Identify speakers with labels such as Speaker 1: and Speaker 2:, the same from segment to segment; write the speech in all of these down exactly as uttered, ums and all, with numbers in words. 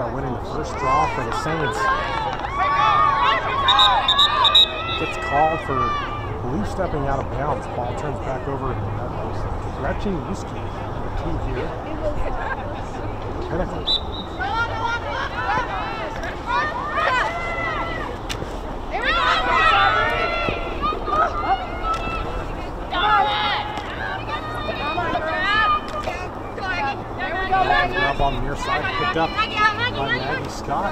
Speaker 1: Pinnacle winning the first draw for the Saints. Gets called for, I believe, stepping out of bounds. Ball turns back over to Gretchen Yuski, number two here. Pinnacle. Up on the near side, picked up by Maggie Scott.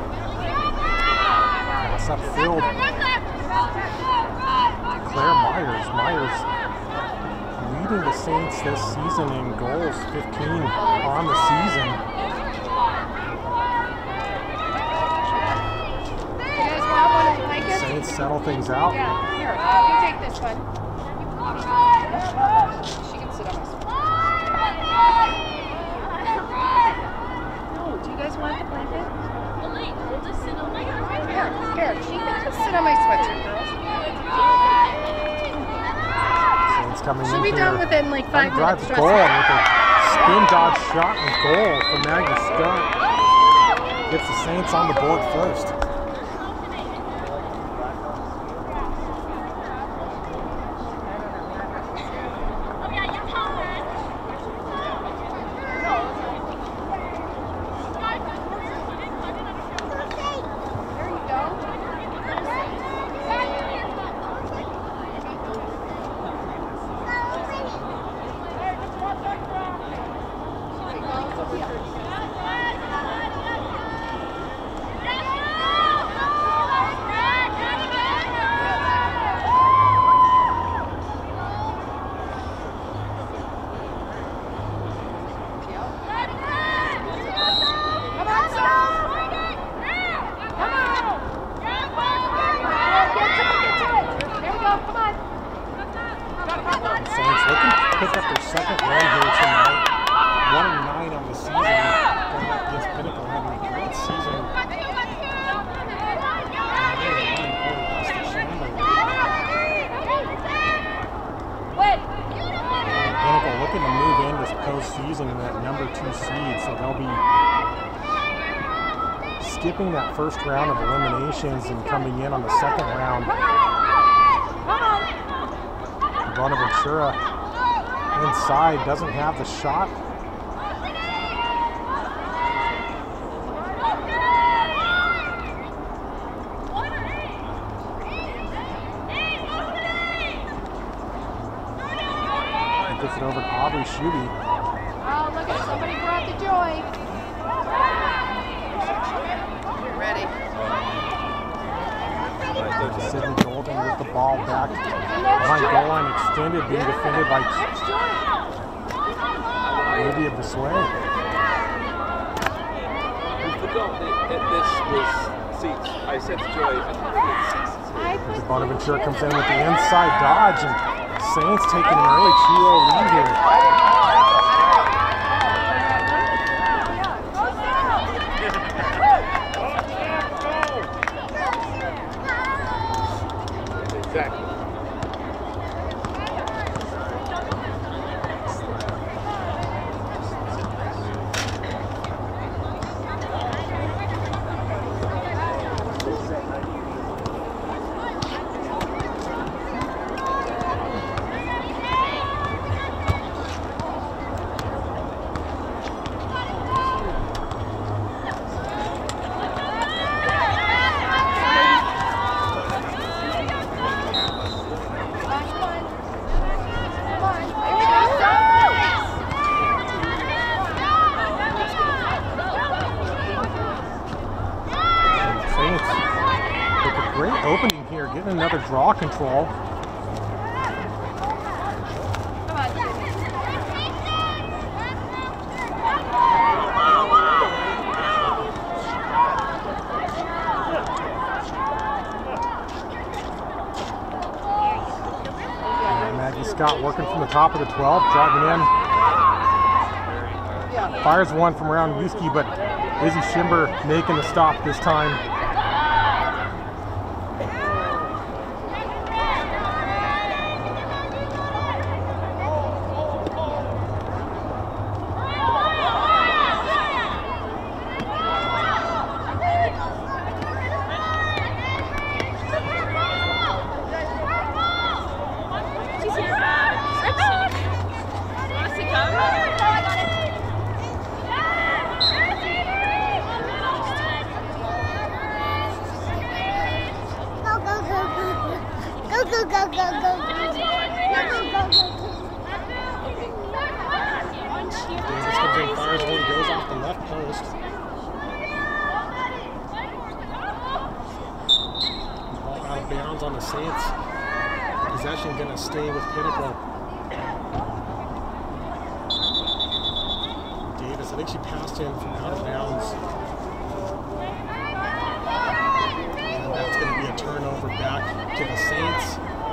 Speaker 1: Pass upfield. Claire Myers. Myers leading the Saints this season in goals, fifteen on the season. Saints settle things out.
Speaker 2: Yeah, here, you take this one. She can sit on this one. Do you guys want the blanket? Well, wait, we'll just sit on my sweatshirt. Here, here, she can just sit on my sweatshirt, girls.
Speaker 1: Saints coming
Speaker 2: She'll
Speaker 1: in
Speaker 2: be
Speaker 1: here.
Speaker 2: done within like five
Speaker 1: drives
Speaker 2: minutes.
Speaker 1: goal with a spin dodge shot and goal for Maggie Scott. Gets the Saints on the board first. Skipping that first round of eliminations and coming in on the second round. Bonaventura inside, doesn't have the shot. Gets it over to Aubrey Schutte.
Speaker 2: Oh, look at somebody brought the joy. Ready.
Speaker 1: Sydney Golden with the ball back behind goal line, extended, being defended by Olivia Bisway.
Speaker 3: We forgot that this was seats. I said to Joy, I think it's
Speaker 1: Bonaventura comes in with the inside dodge, and Saints taking an early two oh lead here.
Speaker 3: Exactly.
Speaker 1: Opening here, getting another draw control. And Maggie Scott working from the top of the twelve, driving in. Fires one from around Yuski, but Izzy Schimber making the stop this time.
Speaker 2: go, go, go.
Speaker 1: Davis comes in, fires one, goes off the left post. Ball out of bounds on the Saints. Possession going to stay with Pinnacle. Davis, I think she passed him from out of bounds. And that's going to be a turnover back to the Saints.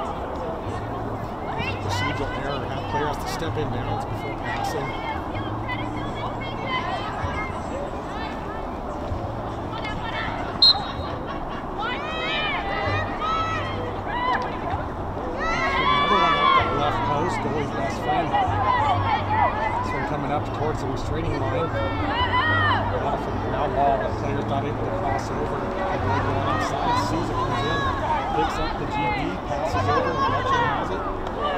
Speaker 1: Procedural error. Have players to step in bounds before passing. Goalie's best friend. This one coming up towards the restraining line. Off of the ground ball, the player's not able to cross over. The goalie going outside, sees it, comes in, picks up the G B, passes over, and Notre has it.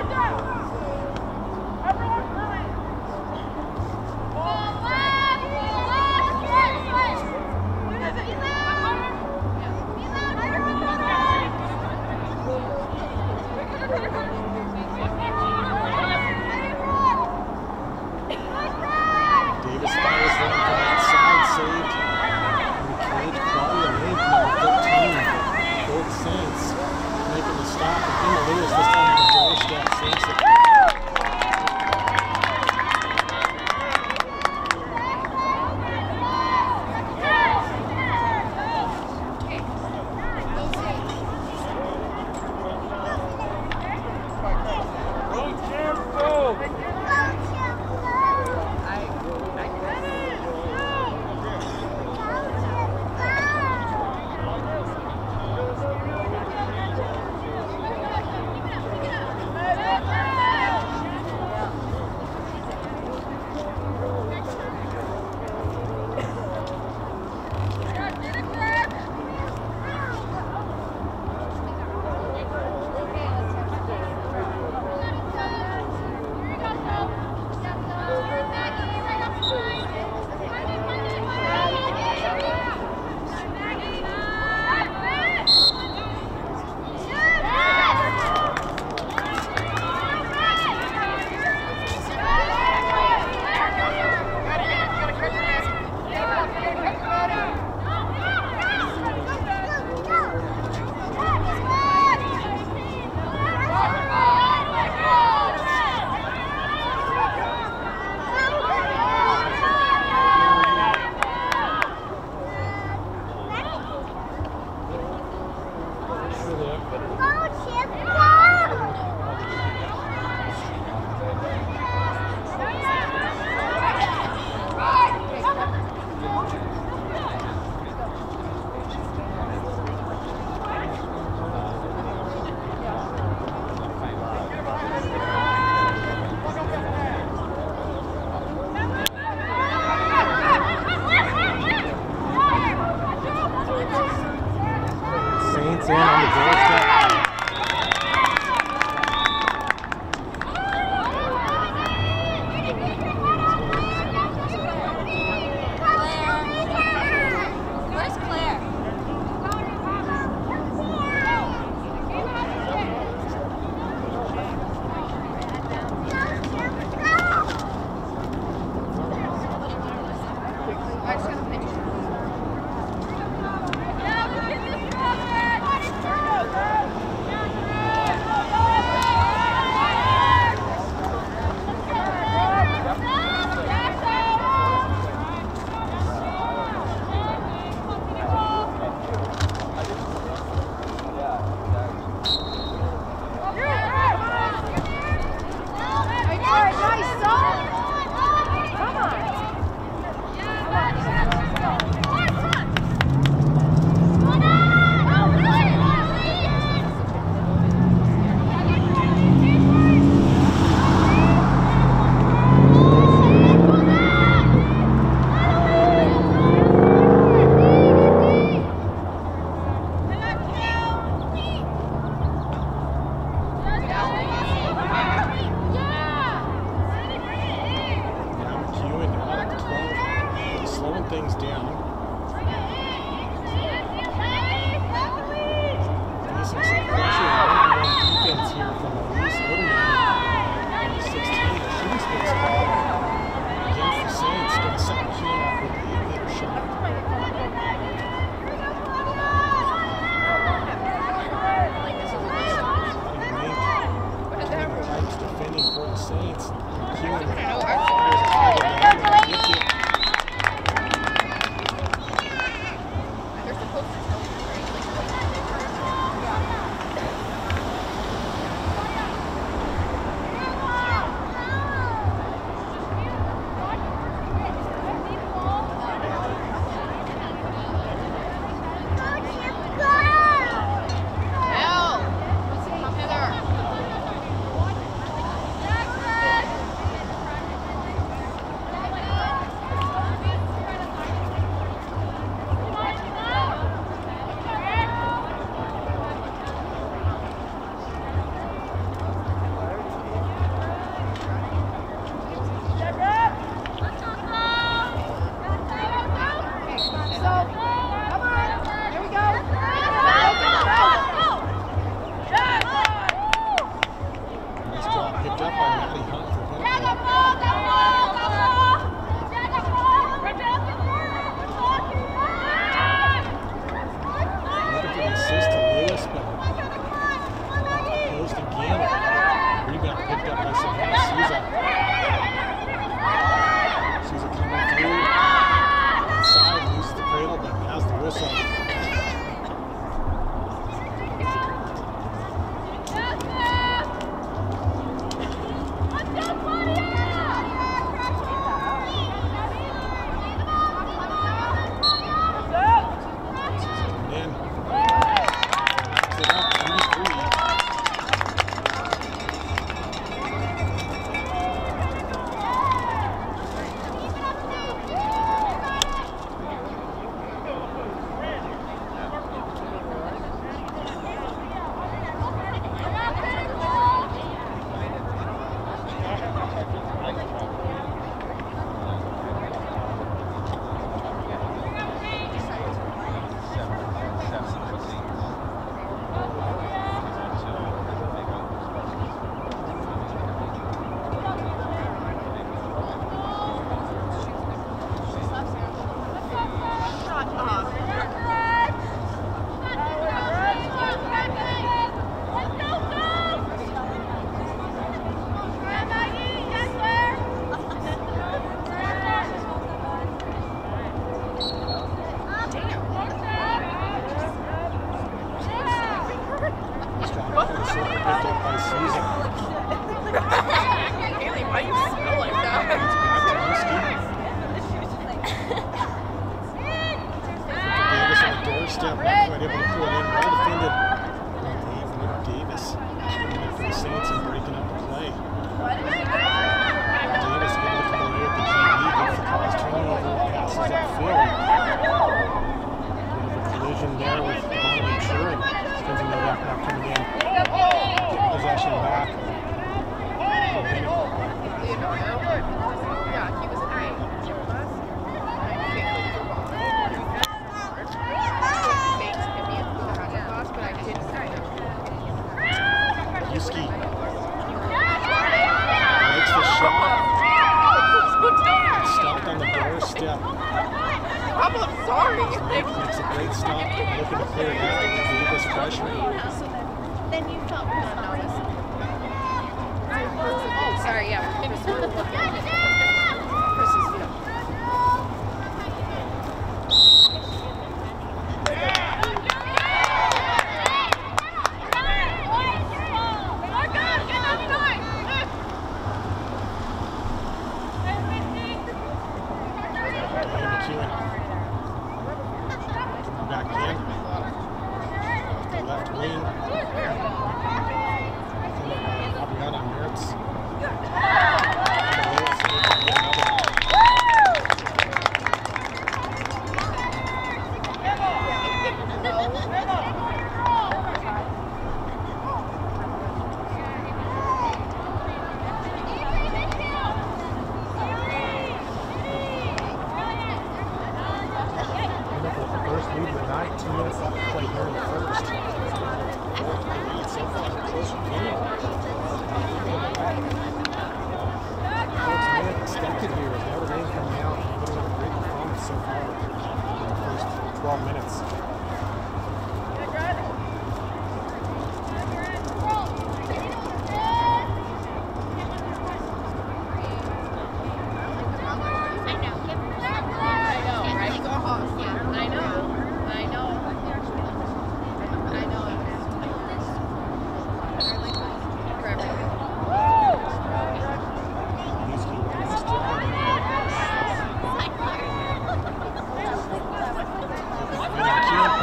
Speaker 1: In on the doorstep. Thank you.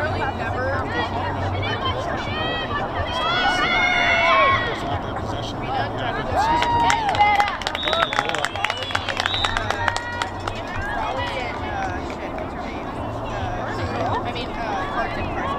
Speaker 2: literally never. I mean, uh, cards and cards.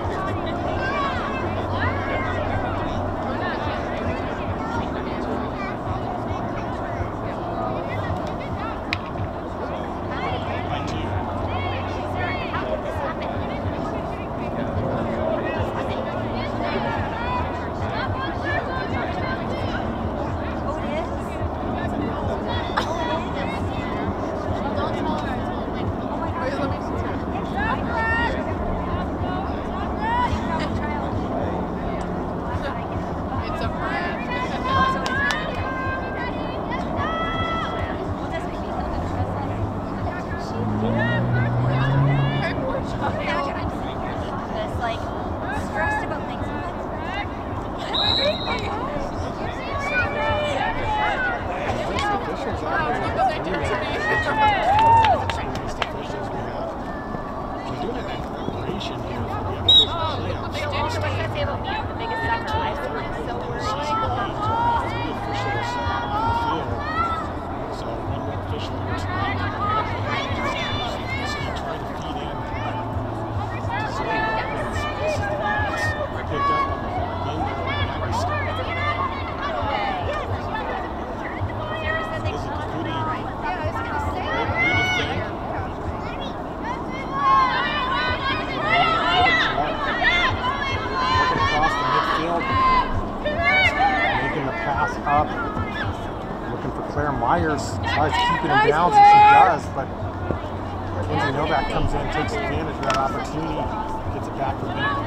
Speaker 1: Tries keeping him down, and she does, but Lindsay Novak comes in, takes advantage of that opportunity, gets it back for Pinnacle.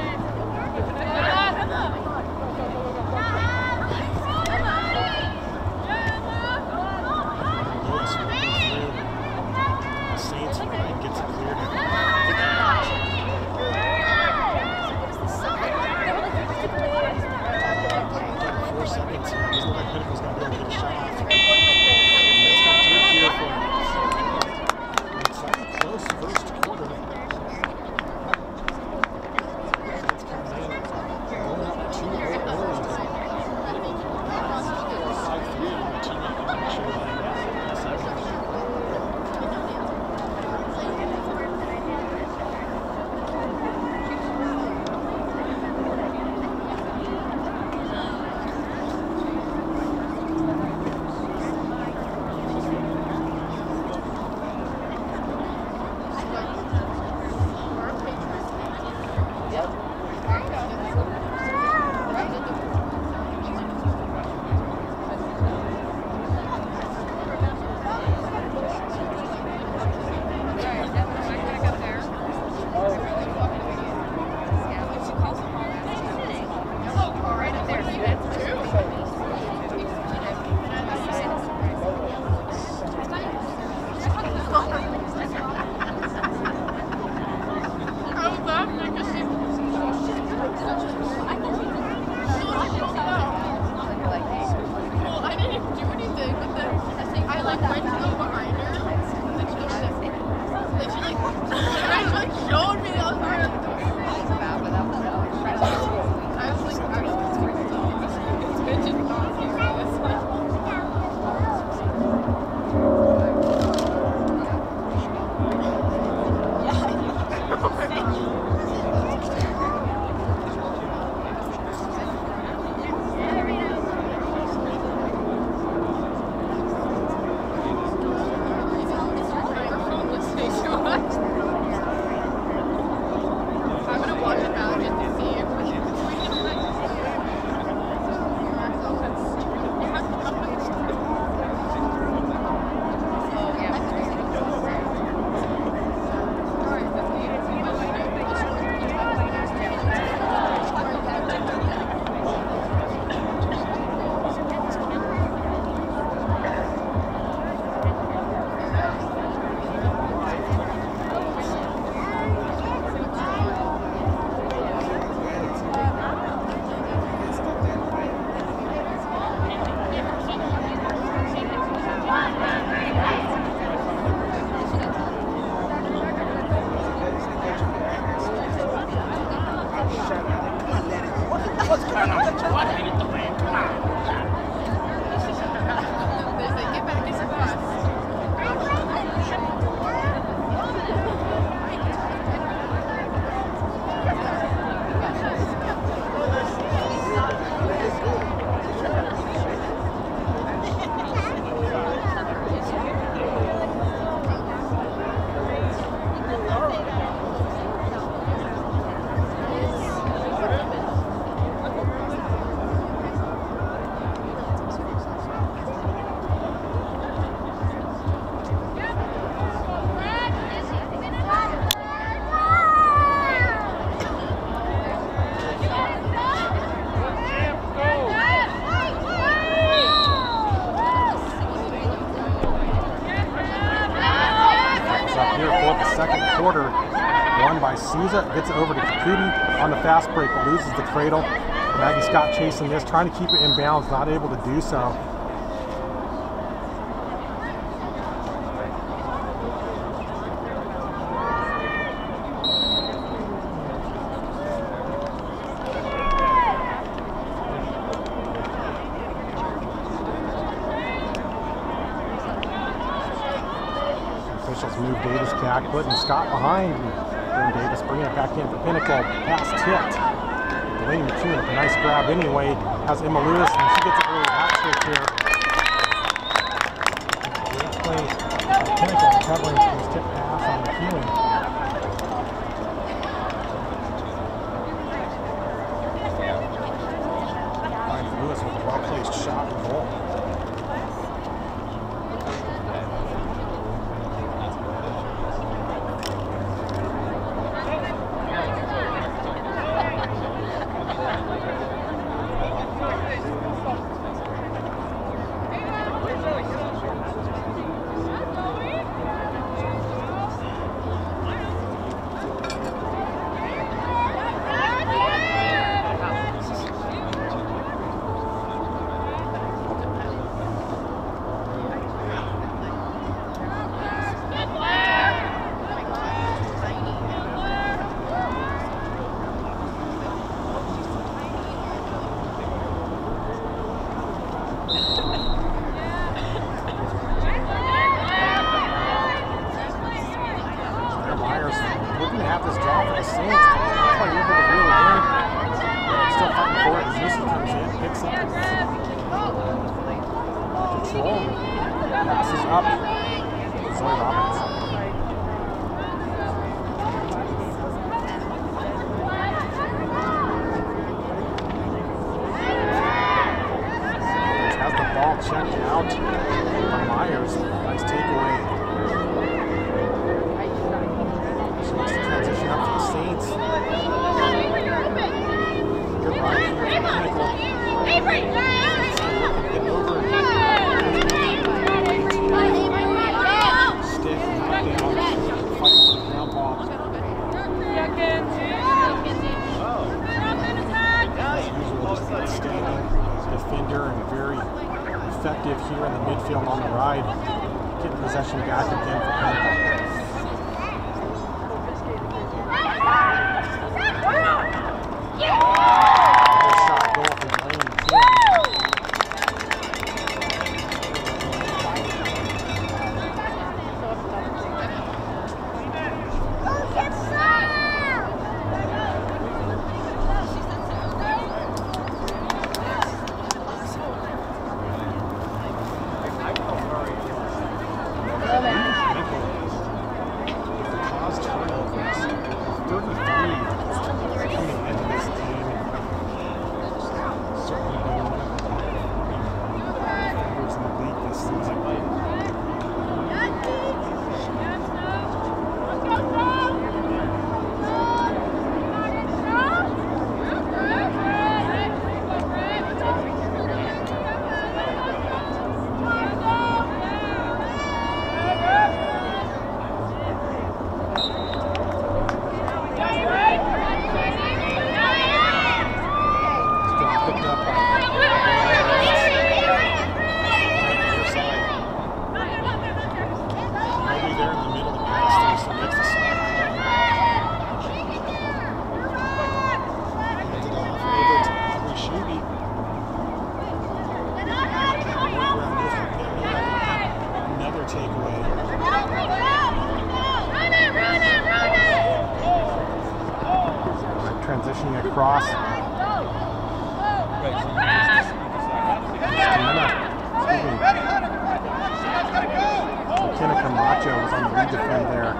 Speaker 1: Lewis working through the Saints and gets it cleared. Four seconds. It doesn't look like Pinnacle's going to be able to get a shot off. Close first quarter.
Speaker 4: What's going on? What I hit the man? Come on.
Speaker 2: They say, get back in the bus.
Speaker 1: Souza gets it over to Kakuti on the fast break, but loses the cradle. Maggie Scott chasing this, trying to keep it in bounds, not able to do so. Officials move Davis back, putting Scott behind. And Davis bringing it back in for Pinnacle. Pass tipped. Delaney McEwen with a nice grab anyway. Has Emma Lewis, and she gets an early hat trick here. Great play by Pinnacle, recovering from his tip pass on McEwen. Finds Lewis with a well-placed shot and goal. Checked out by Myers. Nice takeaway. She wants to transition up to the Saints. Good run here from Pinnacle. Get over. Stick, knock down. Fight for the ground ball. Usually standing defender and very effective here in the midfield on the ride. Getting possession back again for Pinnacle. Nice shot goal from Delaney McEwen. transitioning across.
Speaker 3: Right, so you
Speaker 1: McKenna Camacho was on the lead defend there.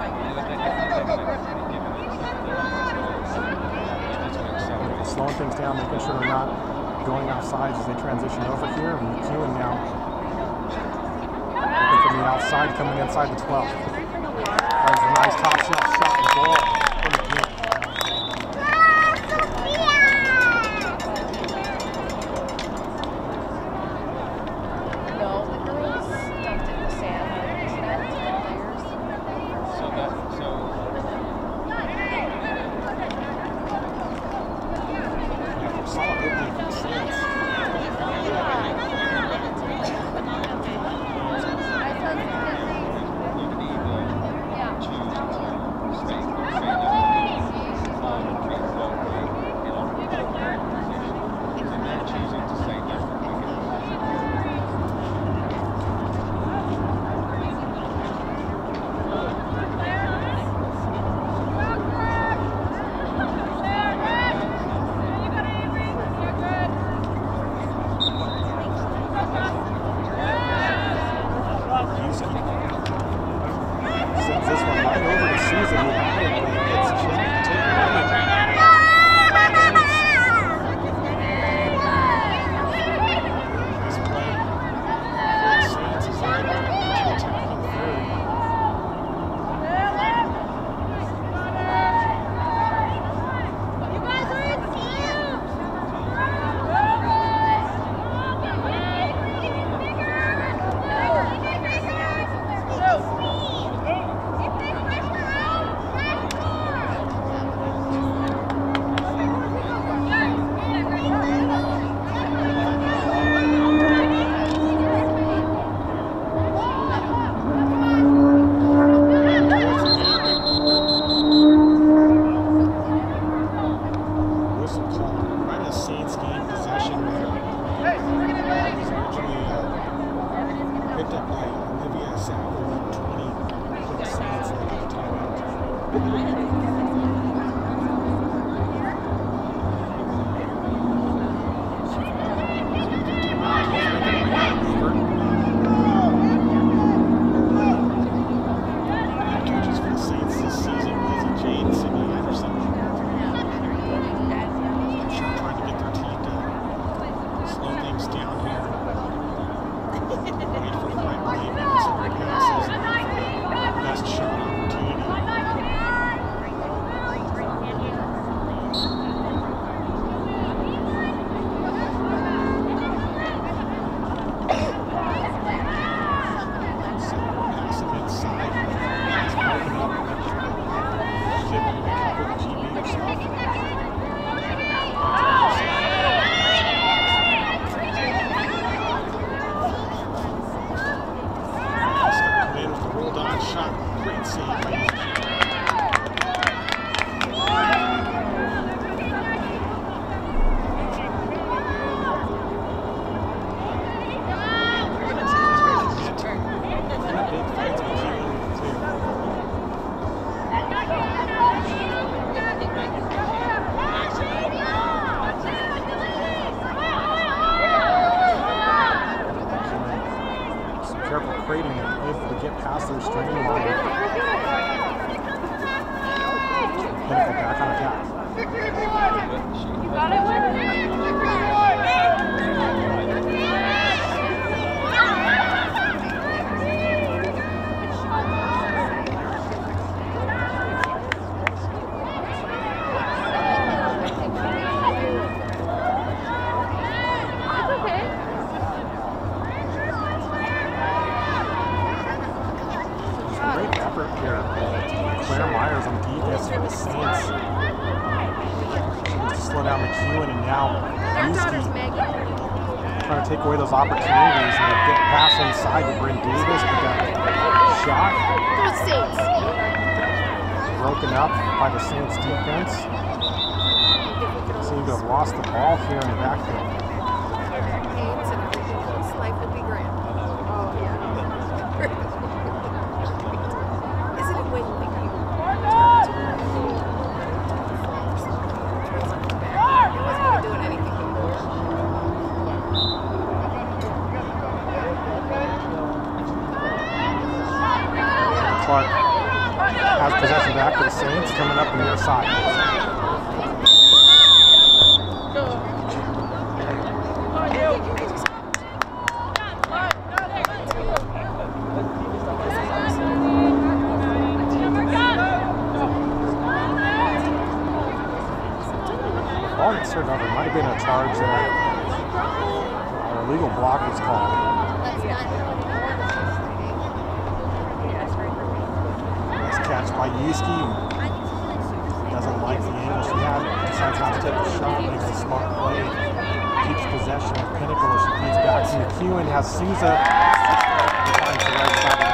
Speaker 1: Slowing things down, making sure they're not going offsides as they transition over here. And McEwen now looking from the outside, coming inside the twelve. That was a nice top shelf shot and goal for McEwen. Opportunities and they get pass inside to Bryn Davis, but that shot broken up by the Saints defense. Seem to have lost the ball here in the backfield.
Speaker 2: Life would be grand. Oh yeah. Isn't it when you
Speaker 1: ball gets turned over. Might have been a charge there. Or a legal block was called. Nice catch by Yuski. Doesn't like the angle she had. Decides not to take a shot. Makes a smart play. Keeps possession of Pinnacle as she feeds back to McHugh and has Souza. Finds the right side.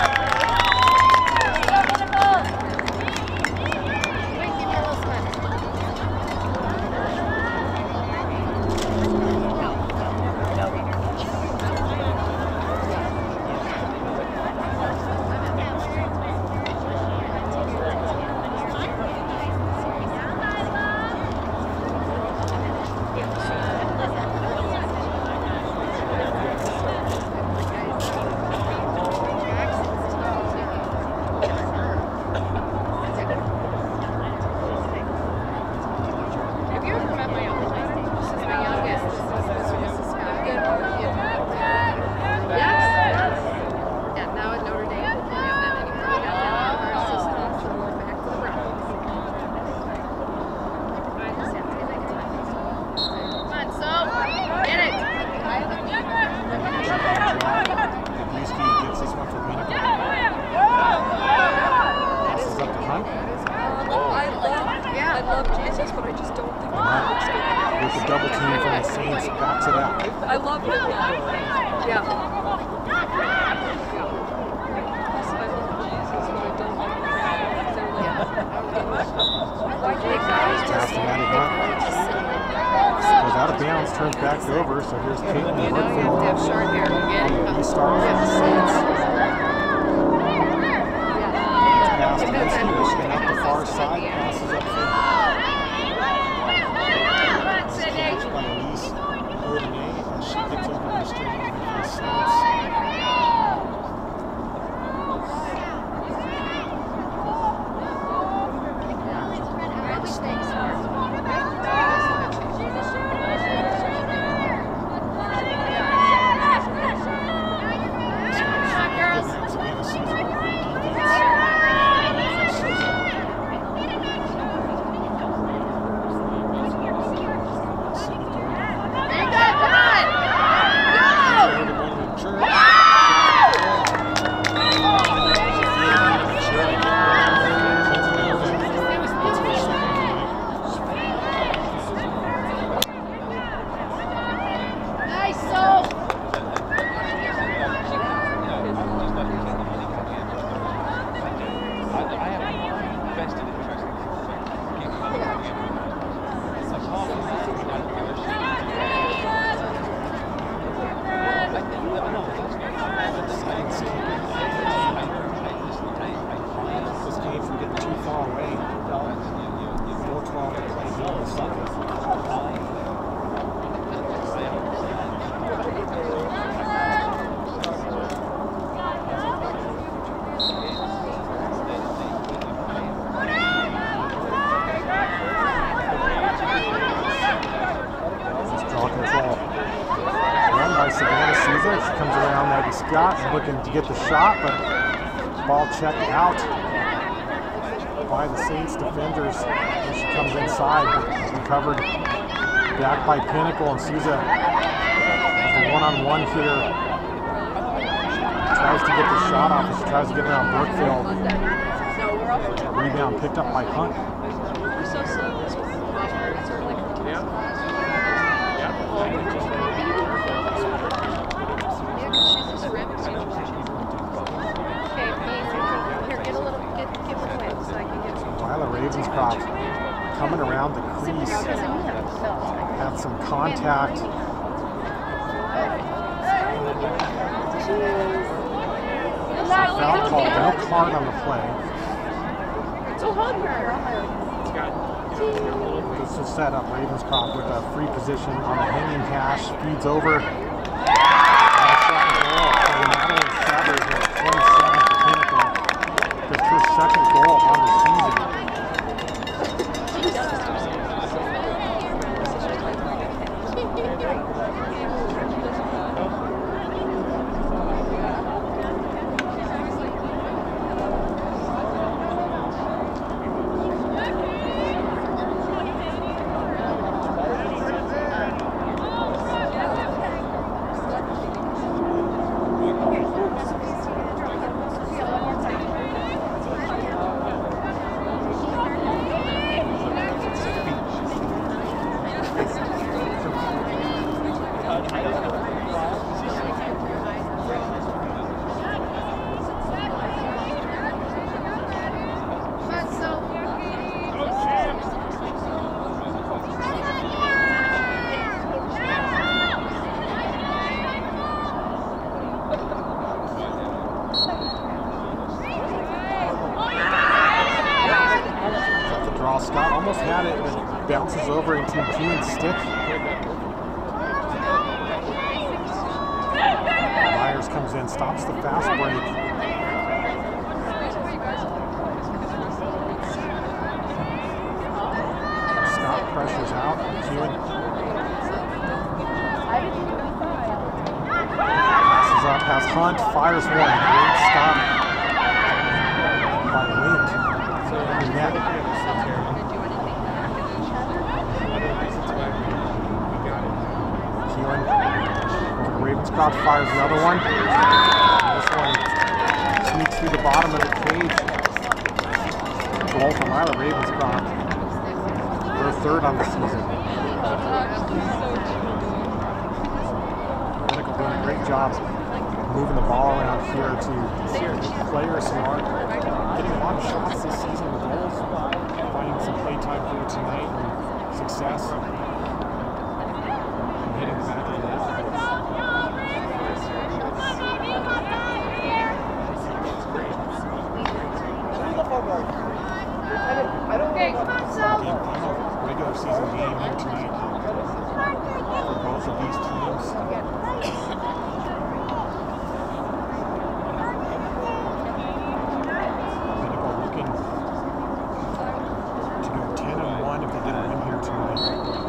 Speaker 5: Looking to get the shot, but ball checked out by the Saints defenders as she comes inside, but recovered back by Pinnacle, and Souza as the one-on-one hitter tries to get the shot off as she tries to get around Brookfield. Rebound picked up by Hunt. Ravenscroft coming around the crease, had some contact. Foul call, no card on the play. This is set up Ravenscroft with a free position on the hanging cash, feeds over. twenty-seven for Pinnacle. That's her second goal on the season. and stick. Myers comes in, stops the fast break. Scott pressures out. McEwen passes up, has Hunt, fires one. Great stop by Link. And net. McEwen over to Ravenscroft, fires another one. And this one sneaks through the bottom of the cage. Goal from Isla Ravenscroft. Their third on the season. Pinnacle doing a great job moving the ball around here to players who aren't getting a lot of shots this season. The goals, finding some play time here tonight and success. And hitting the back of the net.
Speaker 2: Okay, come on, Sal.
Speaker 5: Regular season game here tonight for both of these teams. Pinnacle looking to go ten and one if they get a win here tonight.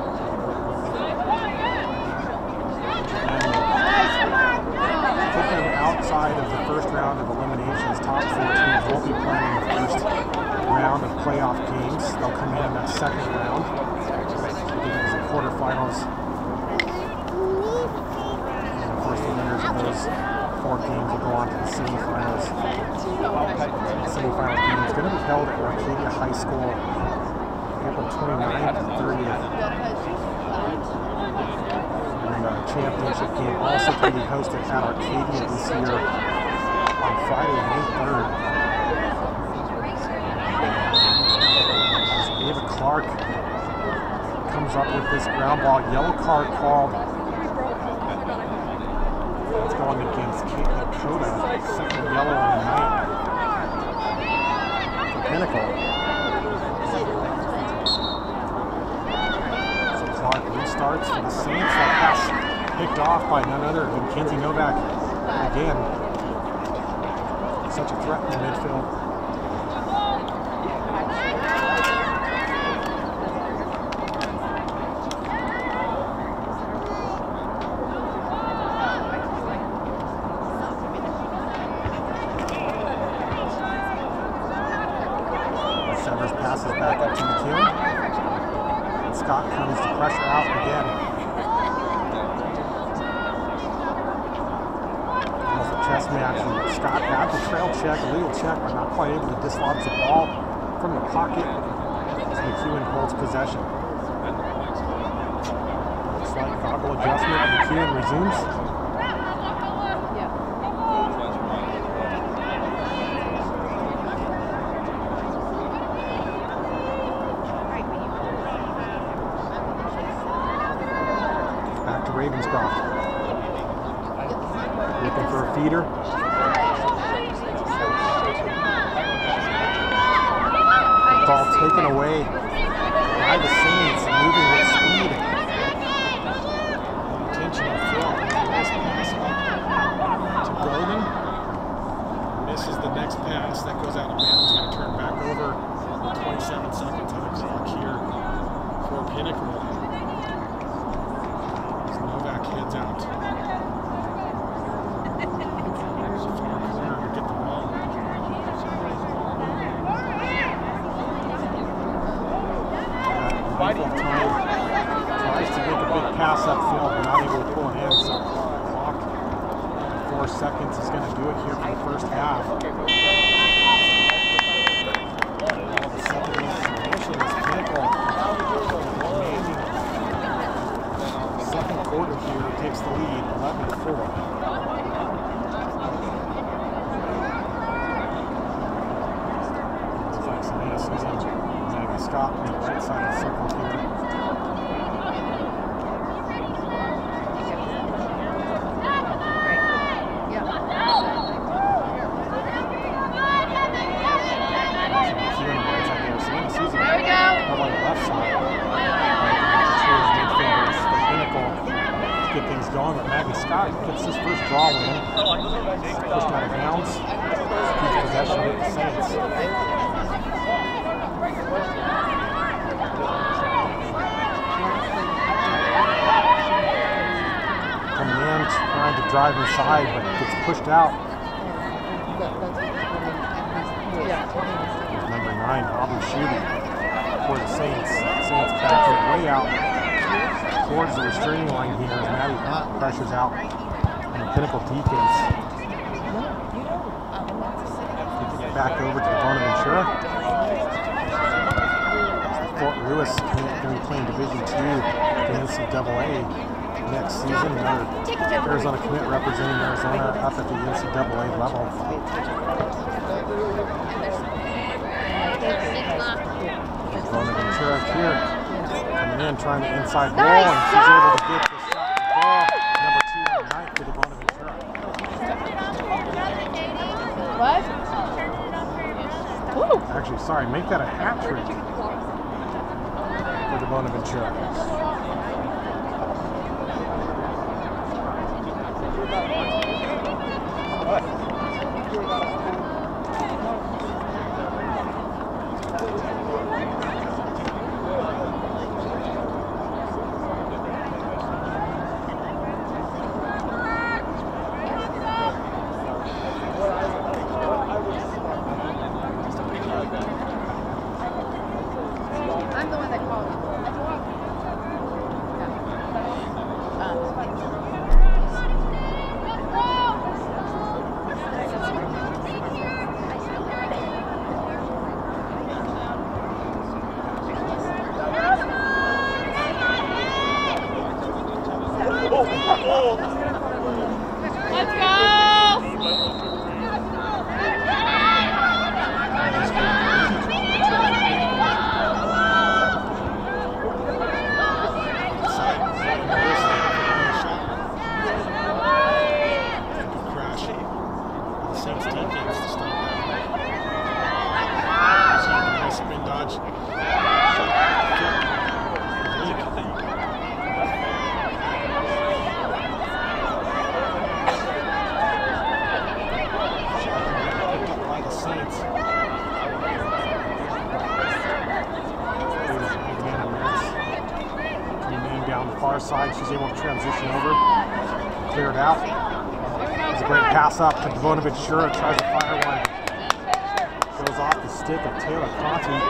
Speaker 5: And put them outside of the first round of eliminations. Top four teams won't be playing in the first round of playoff games. They'll come in in that second round. Because the quarterfinals. And of course, the winners of those four games will go on to the semifinals. The semifinal game is going to be held at Arcadia High School April twenty-ninth and thirtieth. And the championship game also going to be hosted at Arcadia this year on Friday, May third. Ava Clark comes up with this ground ball. Yellow card called. It's going against Kate Lakota. Second yellow on the night for Pinnacle. So Clark restarts for the Saints. That pass picked off by none other than Kenzie Novak again. Such a threat in the midfield. Passes back up to McEwen. And Scott comes to pressure out again. Almost a chess match. And Scott had the trail check, a legal check, but not quite able to dislodge the ball from the pocket as McEwen holds possession. Looks like goggle adjustment. McEwen resumes. Ravenscroft looking for a feeder. Ball taken away by the Saints, moving with speed. Intentional fill. Nice pass to Golden. Misses the next pass. That goes out of bounds. Going to turn back over. twenty-seven seconds on the clock here for Pinnacle. Heads out. So far corner to get the ball. Mindful of time. Tries to make a big pass upfield, but not able to pull it in. So clock four seconds is going to do it here for the first half. All of a sudden, the situation is Pinnacle. Second quarter here takes the lead, eleven to four. Looks like Selena Susan Megan Scott on the right side of the circle here. There we go. On the left side. Right, Scott gets his first draw win. Pushed out of bounds. Keeps possession with the Saints. Coming in, trying to drive inside, but gets pushed out. There's number nine, Aubrey shooting for the Saints. Saints back way out towards the restraining line here as Maddie pressures out on the Pinnacle defense. Back over to the Bonaventura. Fort Lewis going to be playing Division two in N C double A next season. Another Arizona commit representing Arizona up at the N C double A level. Bonaventura here coming in, trying to inside ball, and she's able to get the shot and ball. Number two on the night for the Bonaventura.
Speaker 2: What? Woo.
Speaker 5: Actually, sorry, make that a hat trick for the Bonaventura.
Speaker 2: I'm the one that called you.
Speaker 6: Let's go!
Speaker 5: Side, she's able to transition over, clear it out. It's a great pass up to Bonaventura, tries to fire one. Goes off the stick of Taylor Conti.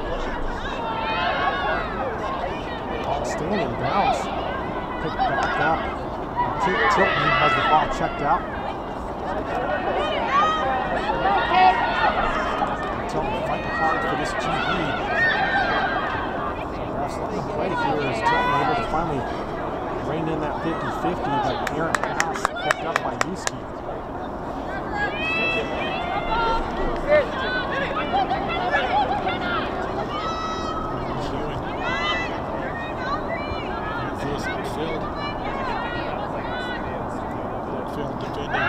Speaker 5: Ball staying in bounds. Picked back up. Tilton has the ball checked out. Tilton fighting hard for this G B. Play here is Tilton able to finally rein in that fifty fifty, but errant pass picked up by Yuski. This upfield. Upfield defending.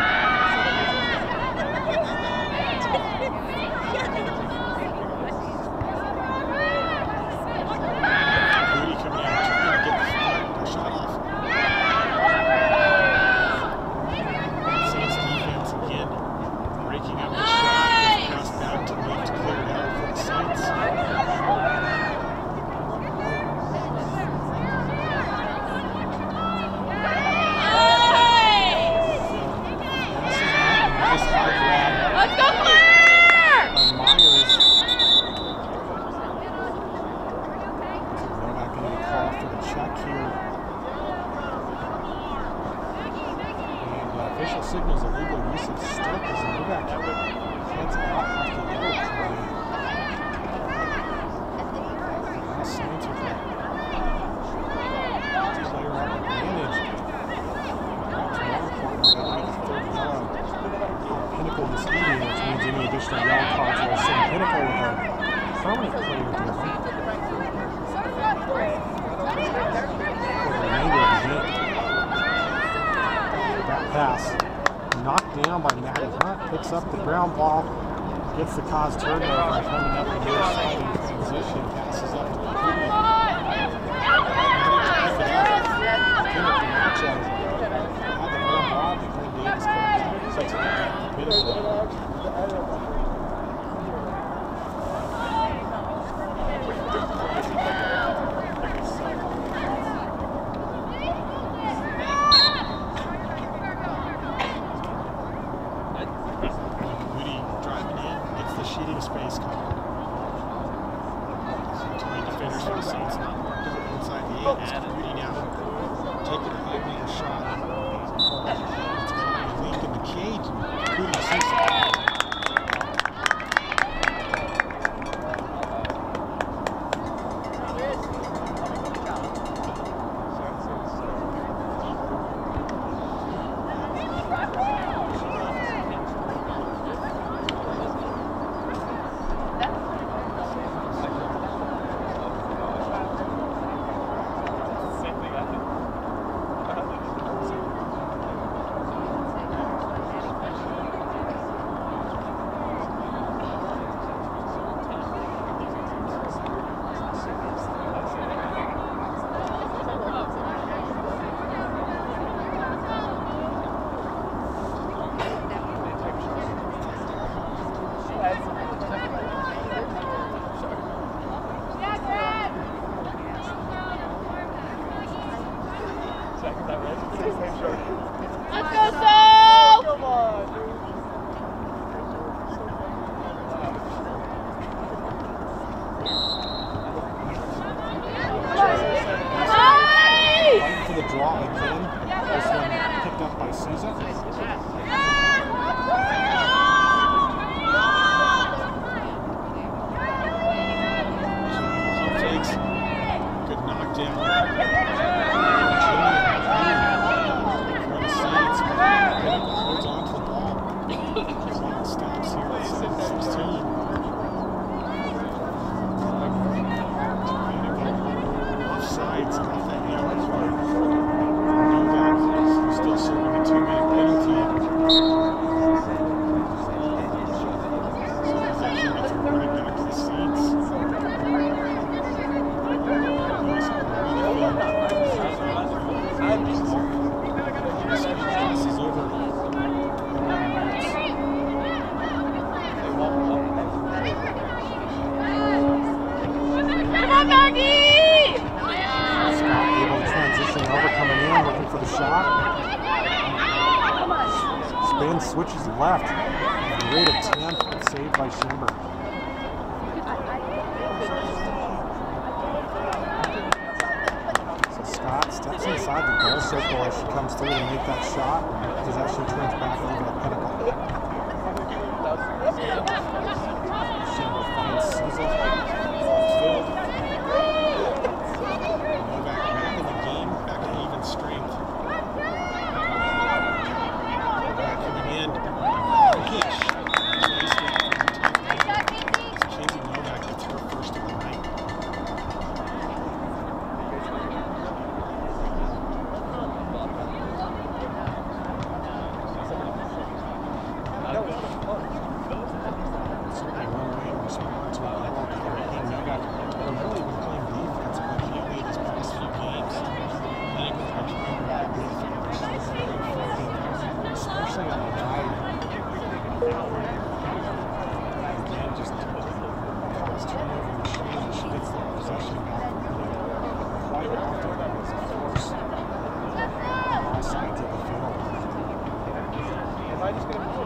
Speaker 5: Signals illegal use of stick as Novak heads out off the middle play. The Saints with a player on advantage. Tomorrow corner got the third yellow on Pinnacle this evening, which means any additional yellow cards will send Pinnacle with a permanent player to the remainder of the game. That pass knocked down by Maddie Hunt, picks up the ground ball, gets the cause turnover, and coming up the near side in transition, passes up to the Pinnacle. Pinnacle matchup. Had the
Speaker 6: Let's go, Sol!
Speaker 3: Come on, dude.
Speaker 5: Fighting for the draw again. This one picked up by Souza. Takes good knockdown. For the Saints, Pinnacle holds on to the ball. Clock stops here at seven sixteen. Offsides off the hands. Novak still serving a two-minute penalty. So possession gets awarded back to the Saints. This is over.
Speaker 6: Come on, Maggie!
Speaker 5: Scott able to transition over, coming in, looking for the shot. Spin, switches left. Great attempt, but saved by Schember. So Scott steps inside the goal circle as she comes through to make that shot. Possession turns back over to Pinnacle. Schember finds Souza. Novak back in the game, back to even strength. Novak coming in. Pitch. Chasing Novak gets her first of the night. Certainly one way to respond to a ball here. And Novak has really been playing defense immediately these past few games. Pinnacle's been trying to back the defenders, especially on the right. Again, just cause turnover machine as she gets the possession back quite often as a force on all sides of the field.
Speaker 3: Am I just going to be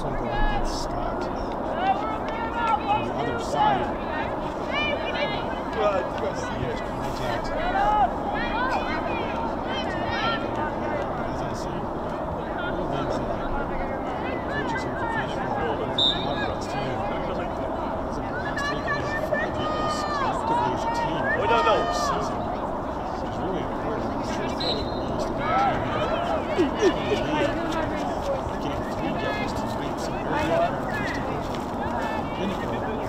Speaker 5: one going against Scott. On the other side. Huge contact. As I say, one of the things that coaches here for Pinnacle love this team is a blast taking in five years collectively as a team. The entire season is really important. It's just really close to be a team in the league. Getting three games tonight, so very uncharacteristic of Pinnacle.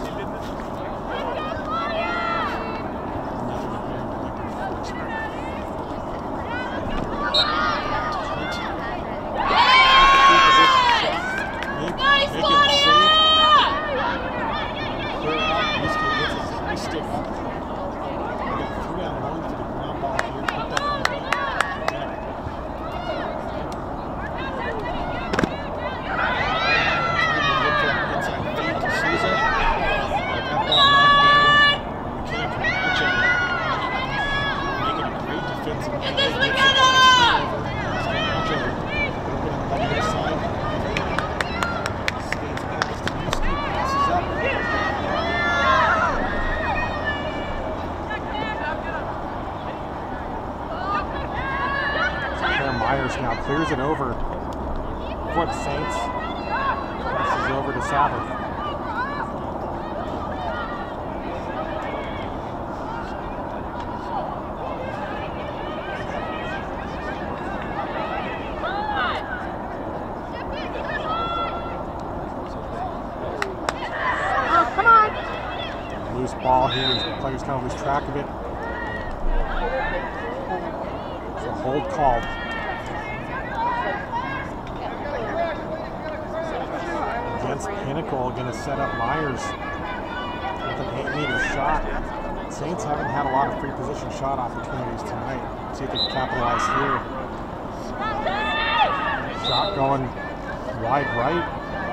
Speaker 5: Now clears it over for the Saints. Passes over to Sabbath.
Speaker 2: Oh, come on.
Speaker 5: Loose ball here. The players kind of lose track of it. So hold called. Against Pinnacle, going to set up Myers with an eight meter shot. Saints haven't had a lot of free position shot opportunities tonight. Let's see if they can capitalize here. Shot going wide right.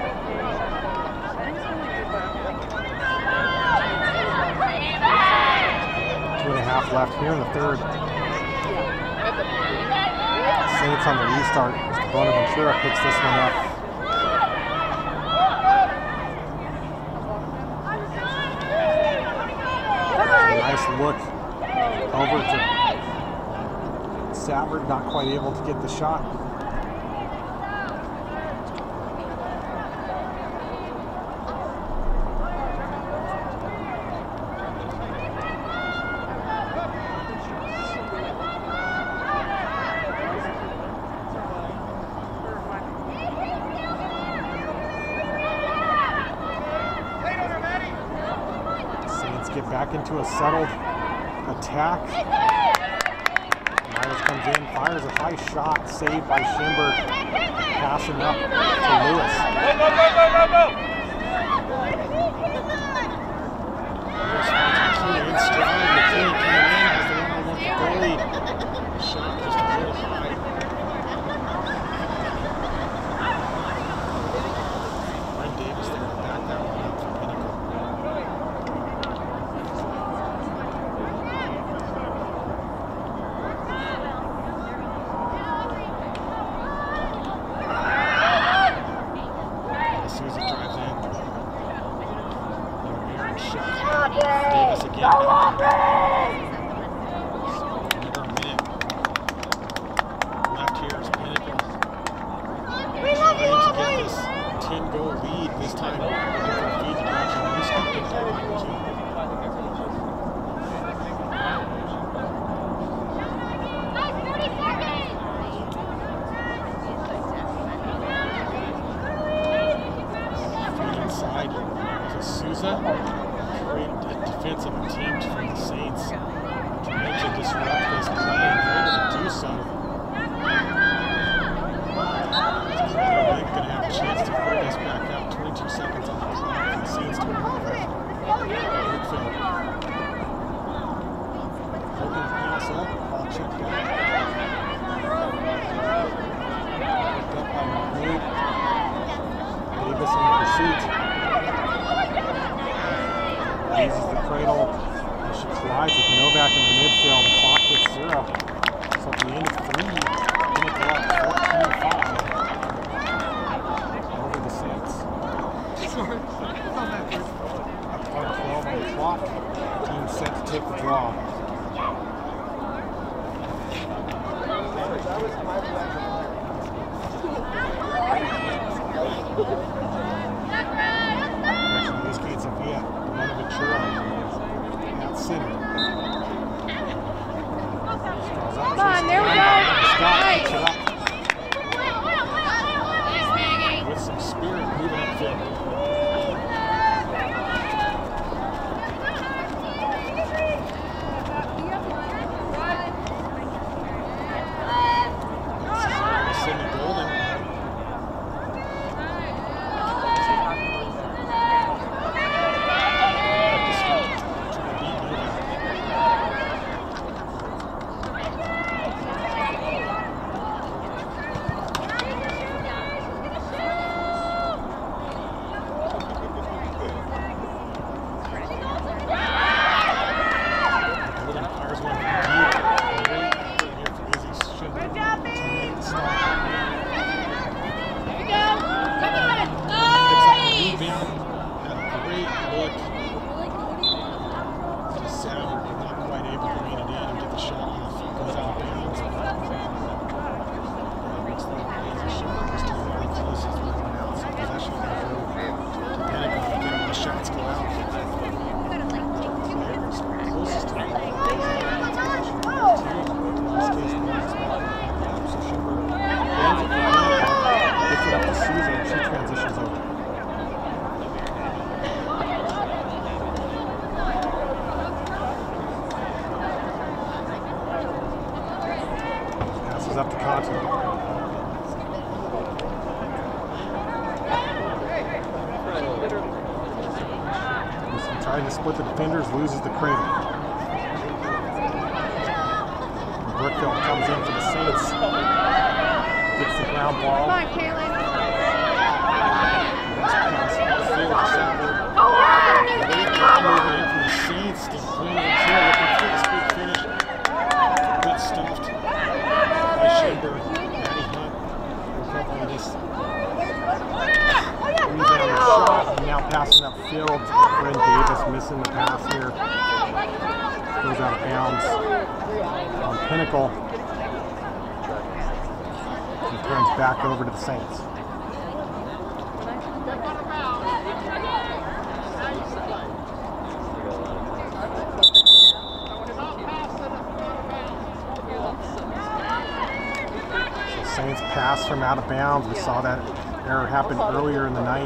Speaker 5: Two and a half left here in the third. Saints on the restart. Mister Bonaventura picks this one up. Nice look over to Savard, not quite able to get the shot. Get back into a settled attack. Myers comes in, fires a high shot, saved by Schimberg. Passing up to Lewis. Lewis finds McKean in stride. McKean coming in, has the one-on-one with the goalie. Shot just a little high. Brent Davis there to back that one up for Pinnacle. Davis again. Another minute left here is Pinnacle. Trying to get this ten goal lead this time. Looking for a feed to actually use it. Feed inside to Souza. Great defensive attempt from the Saints, trying to disrupt this play, and able to do so. They're going to have a chance to put this back out. twenty-two seconds on the clock for the Saints to recover. Woodfield. Hoping to pass up, ball checked out. Picked up by Mahmoud. Davis in pursuit. Sorry. twelve on the clock. Team set to take the draw. In this case, if we have Bonaventura at center.
Speaker 2: Come on, there we go. Nice.
Speaker 5: With some spirit moving upfield. Up to Continent. Trying to split the defenders, loses the cradle. Brookfield comes in for the Saints. Gets the ground ball.
Speaker 2: Come on, Kaylin.
Speaker 5: Moving in for the Saints. Clean the kill, looking for the speed finish. Good stuffed. Chamber, Maddie Hunt, recovering this rebound shot, and now passing upfield. Bryn Davis missing the pass here. Goes out of bounds on Pinnacle. And turns back over to the Saints. Saints pass from out of bounds. We saw that error happen earlier in the night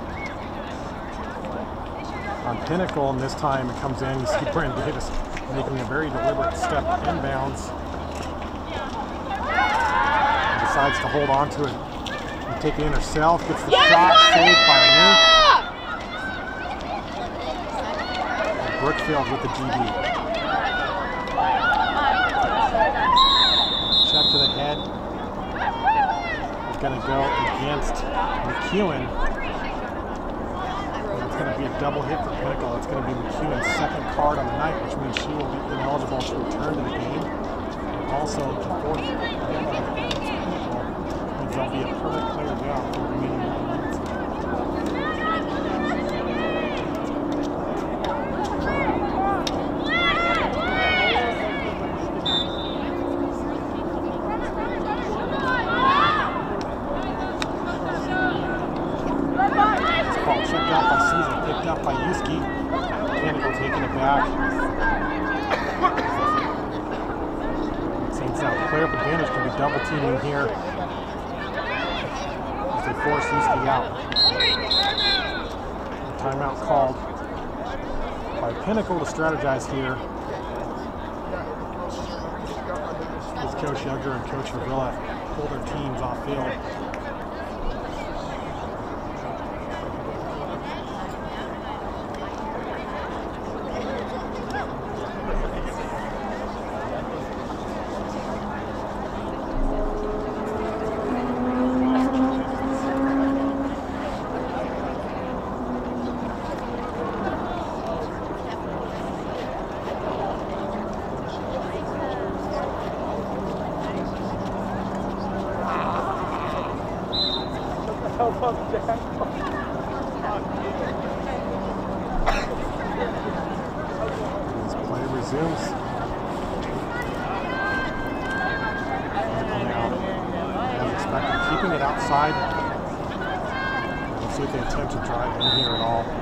Speaker 5: on Pinnacle, and this time it comes in. You see Bryn Davis making a very deliberate step inbounds. And decides to hold on to it and take it in herself. Gets the shot saved by Luke. Brookfield with the G B. Check to the head. Going to go against McEwen. It's going to be a double hit for Pinnacle. It's going to be McEwen's second card on the night, which means she will be ineligible to return to the game. And also, the fourth means there'll be a permanent player down for the remaining one minutes. Up by Yuski. Pinnacle taking it back. Saints out. Player up advantage can be double teaming here as they force Yuski out. Timeout called by Pinnacle to strategize here. As Coach Younger and Coach Avila pull their teams off field. As play resumes. Now, as expected, keeping it outside. Let's see if they attempt to drive in here at all.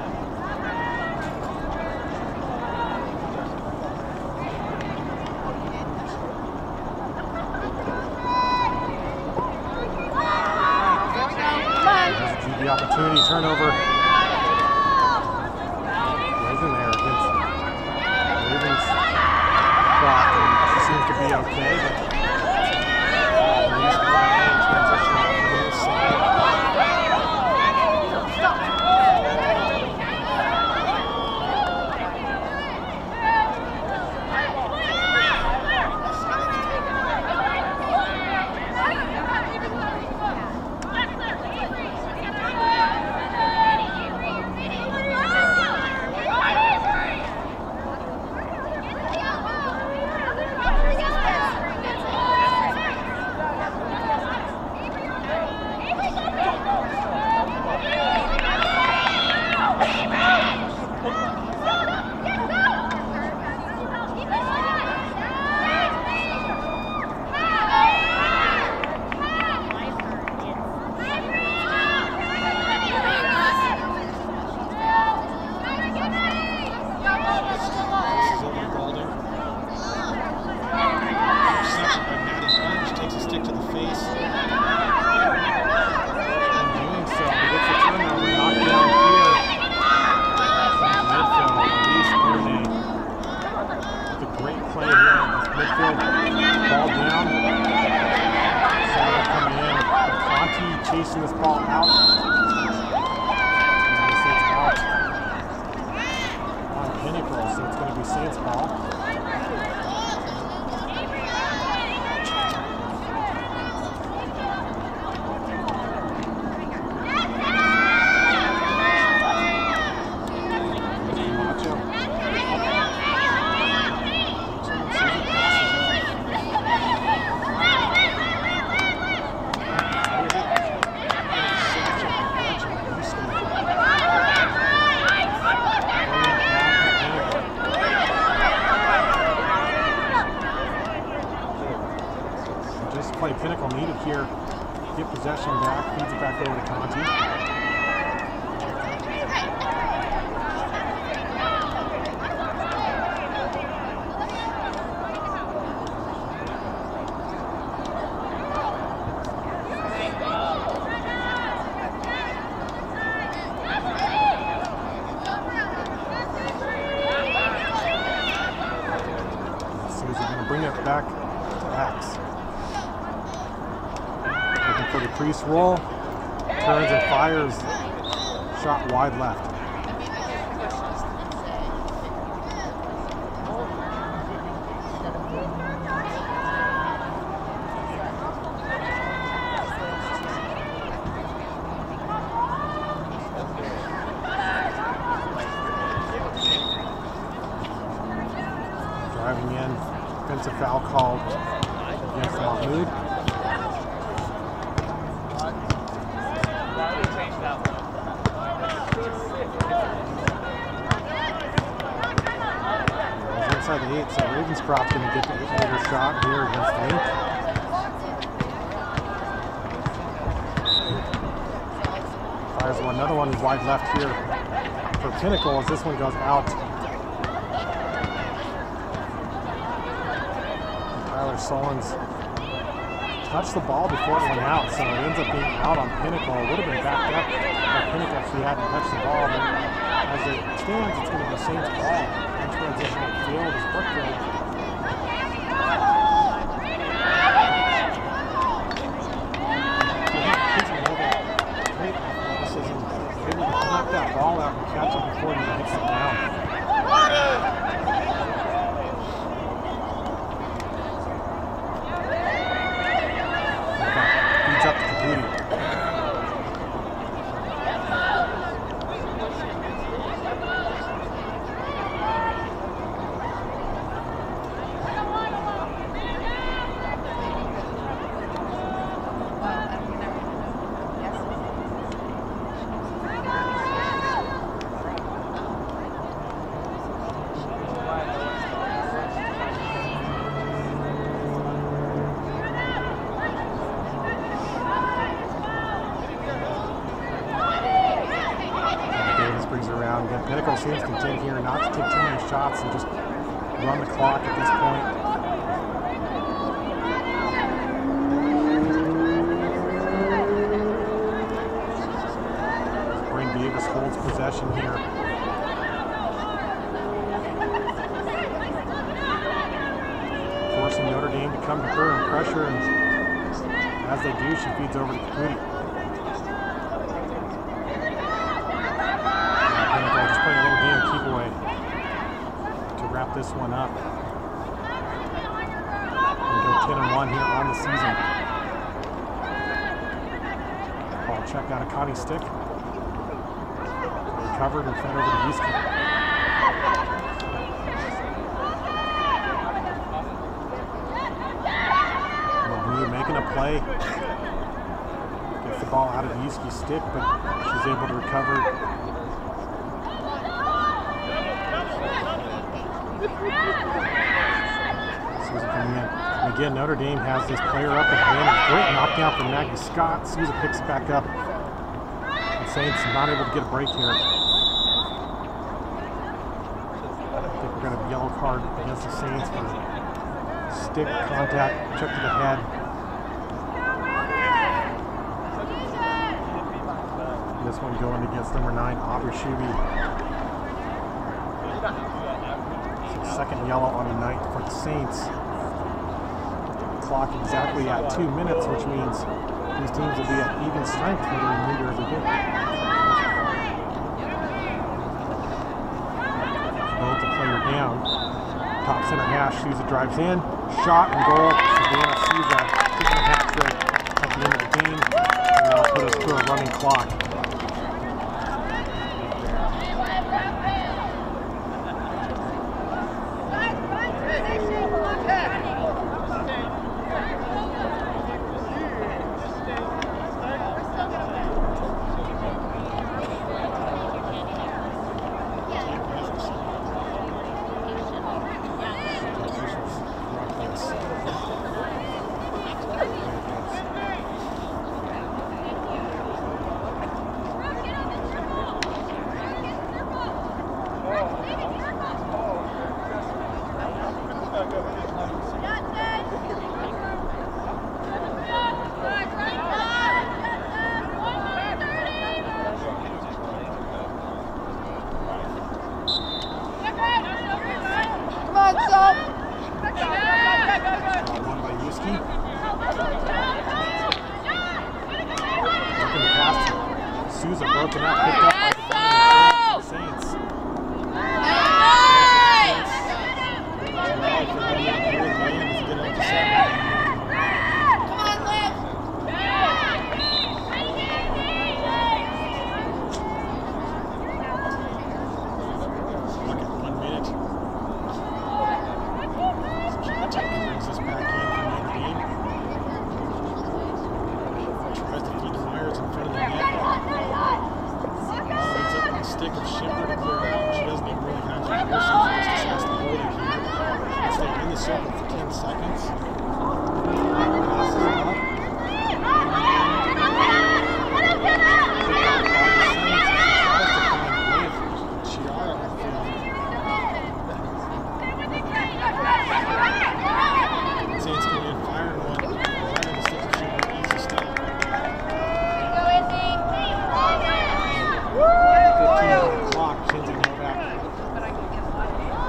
Speaker 5: The opportunity, turnover. Raven there against Raven's clock, and she seems to be okay, but he's going in transition out to the side. Chasing this ball out. And it's out on Pinnacle, so it's going to be Saints ball. Play Pinnacle needed here. Get possession back, feeds it back over to Conti. So he's going to bring it back to Axe. For the crease roll, turns and fires, shot wide left. Driving in, defensive foul called against Mahmoud. Inside the eight, so Ravenscroft's going to get the eight-meter shot here against Link. Fires one, another one wide left here for Pinnacle as this one goes out. Tyler Sullins touched the ball before it went out, so it ends up being out on Pinnacle. It would have been backed up by Pinnacle if he hadn't touched the ball, but as it stands, it's going to be Saints ball. In transition field is Brookfield. Great athleticism, able to knock that ball out and catch it before it even hits the ground. Feeds up to Caputi. down. Again, Pinnacle seems content here not to take too many shots and just run the clock at this point. Brain Davis holds possession here. Forcing Notre Dame to come to her and pressure, and as they do, she feeds over to Caputi. Pinnacle just playing a little game of keep away to wrap this one up. And go ten and one here on the season. Ball checked out of Connie's stick. Recovered and fed over to Yuski. Making a play. Gets the ball out of Yuski's stick, but she's able to recover. Souza coming in. And again, Notre Dame has this player up at advantage. Great knockdown from Maggie Scott. Souza picks it back up. And Saints not able to get a break here. I think we're going to have a yellow card against the Saints for stick contact, check to the head. This one going against number nine, Aubrey Shuby. Second yellow on the night for the Saints. Clock exactly at two minutes, which means these teams will be at even strength for the remainder of the game. Both the player down. Top center hash, Souza drives in. Shot and goal. Savannah Souza taking a hat trick at the end of the game. And that'll put us to a running clock. Souza broken up, picked up by the Saints.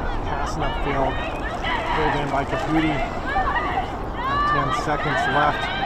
Speaker 5: Upfield, pulled in by Caputi. ten seconds left.